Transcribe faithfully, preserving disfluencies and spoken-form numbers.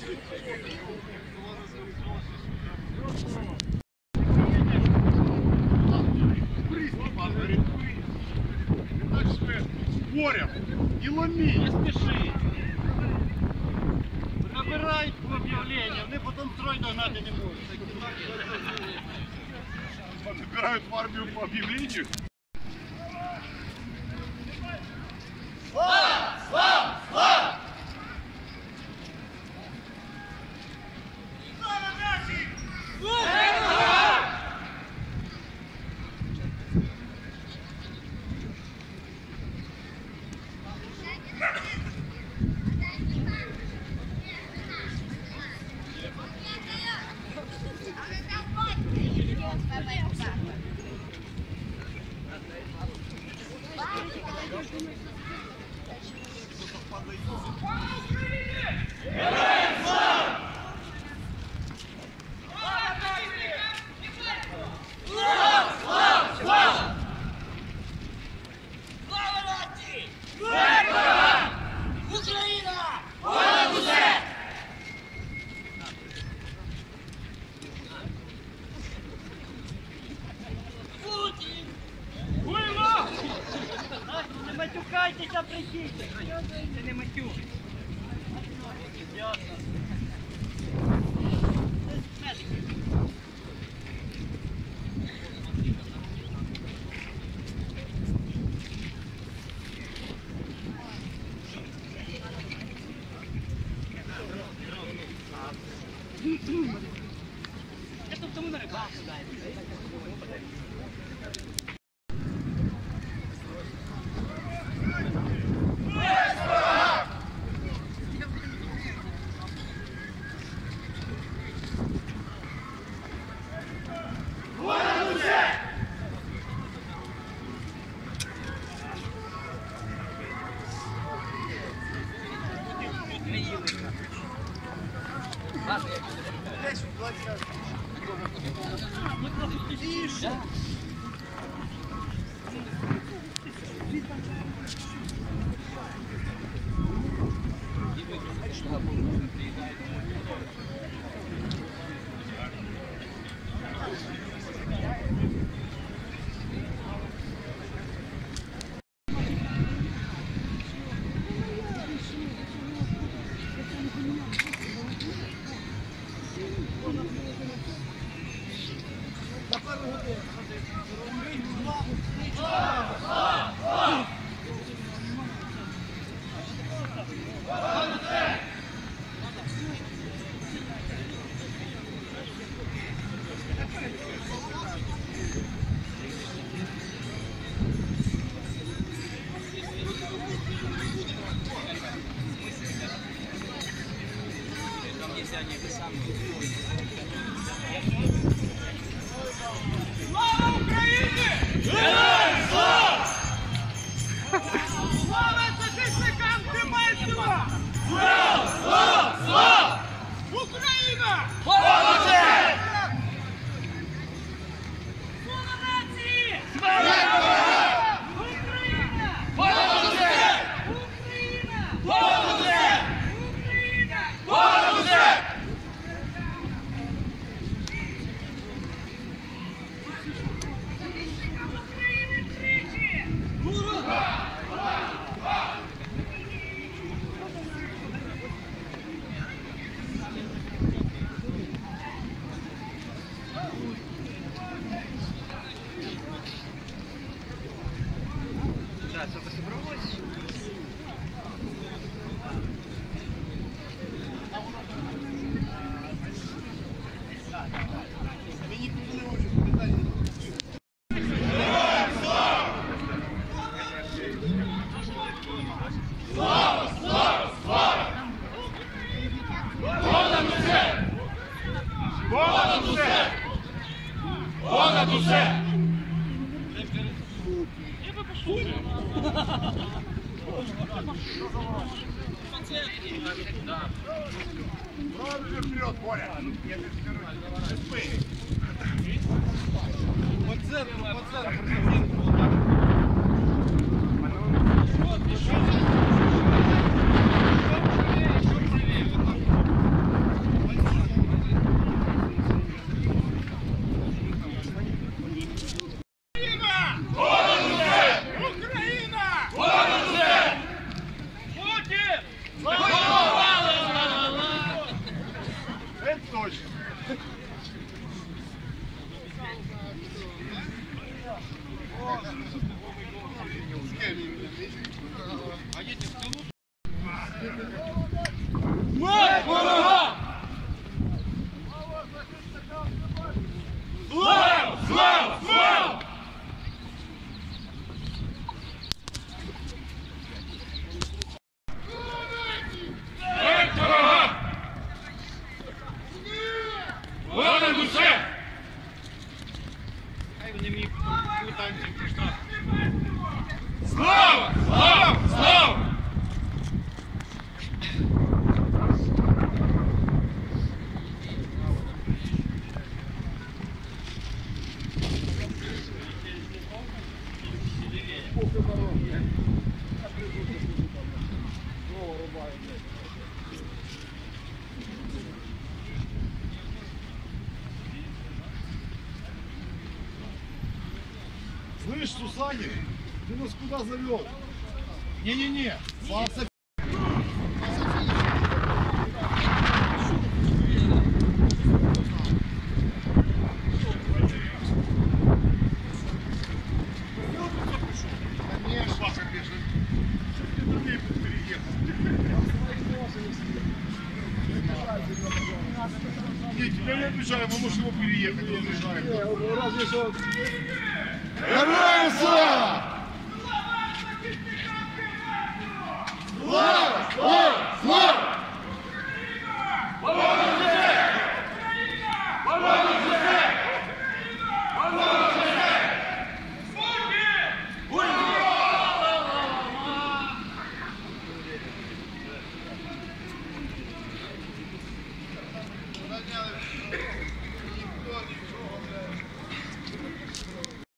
Боря, не ломи! Не спеши! Набирай по об'явленню, вони потім строй догнати не можуть. Набирают в армию по объявлению. Слава! Слава! Слава! Слава нашій! Не матюкайтеся, прийдіть! Це не матюк! Ясно. Я тут тому на рибалку даю. Слава Україні! Героям слава! Слава захисникам Дебальцева! Слава! Слава! Слава! Україна! Молодець! Слава нації! Слава! Україна! Молодець! Україна! Молодець! Україна! Молодець! Слава! Слава! Слава! Понад усе! Понад усе! Понад усе! Правильно вперед, Боря! По центру, по центру. Мать ворога! Слава! Слава! Слава! Смерть ворога! Понад усе! Хай вони мені потім танців прийшла. Слава! Слава! Слава! Слышь, Сусанин, ты нас куда завел? Не-не-не, Слава. Конечно, конечно. Не, тебя не обижаем, мы можем его переехать, не обижаем. Разве что